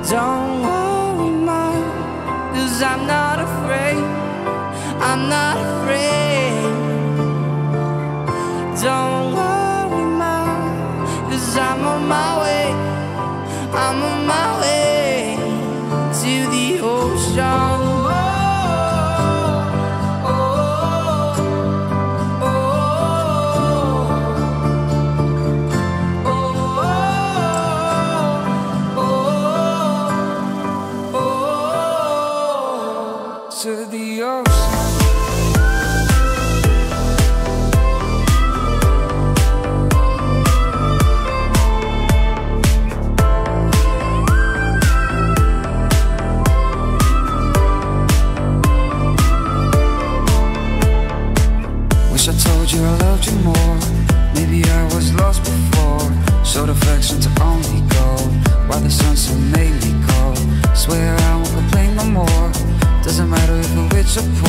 Don't worry, Mom, 'cause I'm not afraid. I'm not afraid. Don't worry, Mom, 'cause I'm on my way. I'm on my way to the ocean. To the ocean. Wish I told you I loved you more. Maybe I was lost before. Showed affection to only gold. While the sunset made me cold. Swear I won't complain no more. Doesn't matter if we're rich or